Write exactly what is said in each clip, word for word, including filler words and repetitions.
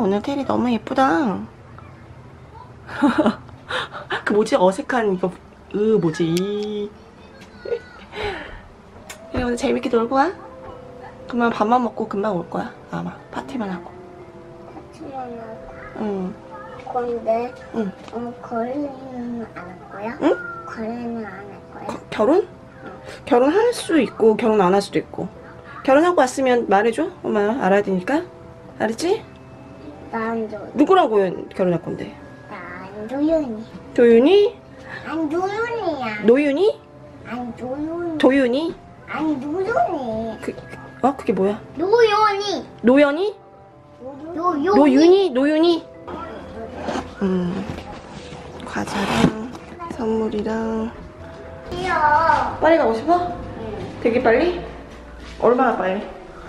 오늘 테리 너무 예쁘다. 그 뭐지? 어색한 이거 으 뭐지? 그래 오늘 재밌게 놀고 와. 그러면 밥만 먹고 금방 올 거야. 아마 파티만 하고. 파티만 하고. 응. 근데 응. 어, 거래는 안 할 거야? 응? 거래는 안 할 거야? 거, 결혼? 응. 결혼할 수도 있고 결혼 안 할 수도 있고. 결혼하고 왔으면 말해줘. 엄마 알아야 되니까. 알았지? 난 도, 누구라고 결혼할 건데? 난 도윤이. 도윤이? 안 도윤이야. 노윤이? 안 도윤이. 도윤이? 안 도윤이. 그, 어? 그게 뭐야? 노윤이. 노연이? 노윤이. 노윤이? 노윤이? 음, 과자랑 선물이랑. 귀여워. 빨리 가고 싶어? 응. 되게 빨리? 얼마나 빨리?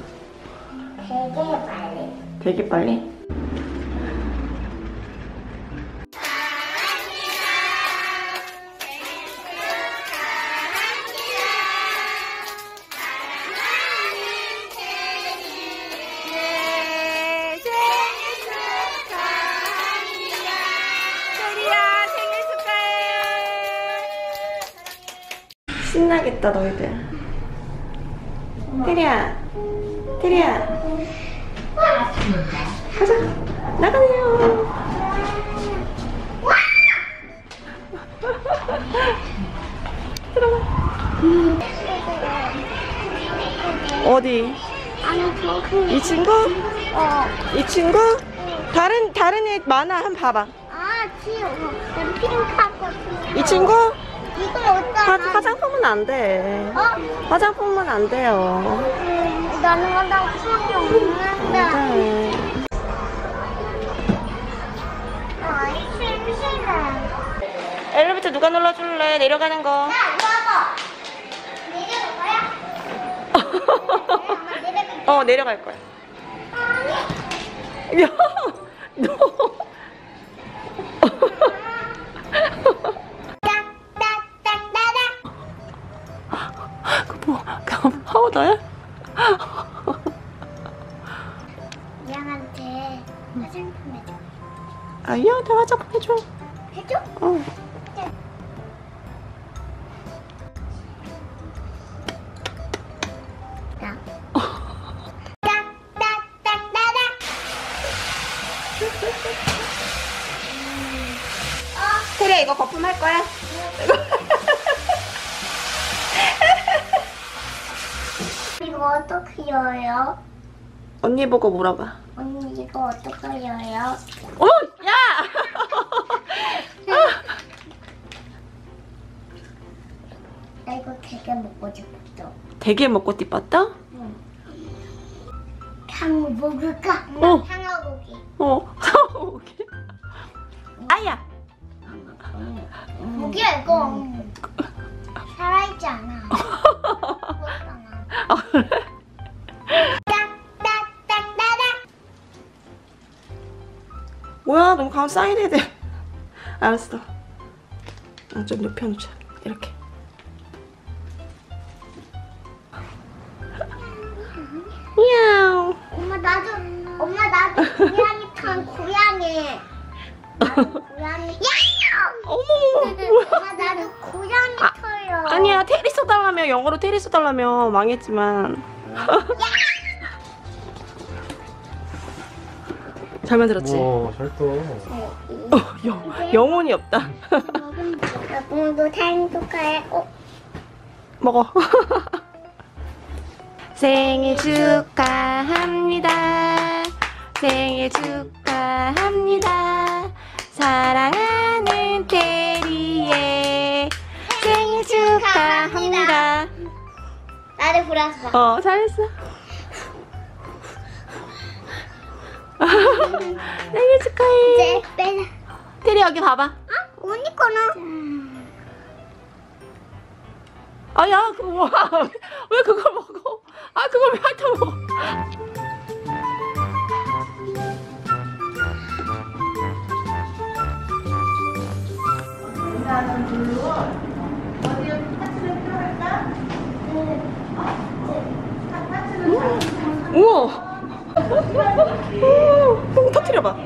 되게 빨리. 되게 빨리? 신나겠다 너희들. 테리야, 테리야, 가자. 나가요. 들어가. 어디? 아니 저기. 이 친구? 어. 이 친구? 다른 다른 애 많아. 한번 봐봐. 아 귀여워. 난 핑크하고. 이 친구? 이건 화, 어떠나? 화장품은 안 돼. 어? 화장품은 안 돼요. 음, 나는 화장품이 없는데. 네. 아, 심심해. 엘리베이터 누가 눌러줄래? 내려가는 거. 야, 와봐. 내려갈 거야? 엄마 내려갈 어, 내려갈 거야. 야, 너. 그 뭐, 그 파우더야? 양한테 화장품 해줘. 아, 얘한테 화장품 해줘. 해줘? 어. 나. 딱딱딱딱딱. 테리야, 이거 거품 할 거야? 이거 어떻게 열어요? 언니 보고 물어봐. 언니 이거 어떻게 열어요? 어, 야! 나 이거 되게 먹고 싶었어. 되게 먹고 띠빴다? 응. 탕 먹을까? 어. 탕어고기. 어, 오케이. 아야! 고기야 이거 살아있지 않아. 먹었잖아. 아, 그래? 딱딱딱딱딱. 뭐야, 너무 가면 사인해야 돼. 알았어. 아, 좀 눕혀놓자. 이렇게. 미야옹. 엄마 나도 엄마 나도 고양이 탕 고양이. 나도 고양이. 야옹. 어머머머. 엄마 나도 고양이 아, 터요. 아니야, 테리 써달라며. 영어로 테리 써달라며. 망했지만. 잘 만들었지? 우와, 잘 떠. 어, 영, 영혼이 없다. 여봉도 행복해. 어? 먹어. 생일 축하합니다. 생일 축하합니다. 사랑하는 테리의 생일 축하합니다. 나를 불었어. 어, 잘했어. 생일 축하해. 이제 빼자. 테리 여기 봐봐. 어? 언니 거는? 아, 야, 그거 뭐야. 왜 그걸 먹어? 아, 그걸 왜 핥아먹어? 우와. 똥 터뜨려봐.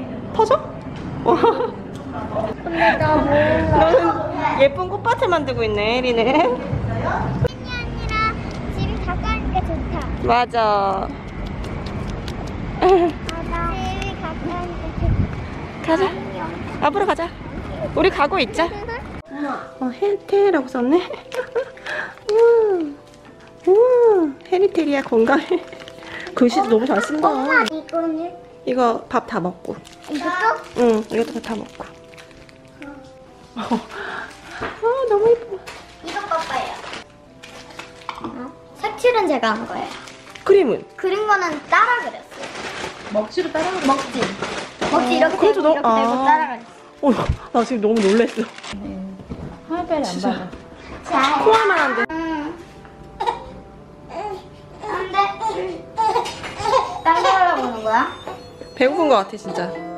근데 나 몰라. 너는 예쁜 꽃밭을 만들고 있네, 혜리는. 팬이 아니라 집이 가까우니까 좋다. 맞아. 맞아. 집이 가까우니까 좋다. 가자. 앞으로 가자. 우리 가고 있자. 어, 혜리테라고 썼네. 우와. 우와. 혜리테리야 건강해. 글씨도 너무 잘 쓴다. 엄마 이거는? 이거 밥 다 먹고. 이것도? 응, 이것도 다 먹고. 아, 너무 예뻐. 이거 봐봐요. 어? 색칠은 제가 한 거예요. 그림은? 그린 거는 따라 그렸어요. 먹지로 따라 먹지. 먹지 이렇게 그래도 들고 너- 이렇게 들고 아. 따라 그렸어. 어, 나 지금 너무 놀랬어. 하이벨이 안 받아. 자. 코알만 한데. 응. 안돼. 딴거 하려고 하는 거야? 배고픈 것 같아, 진짜.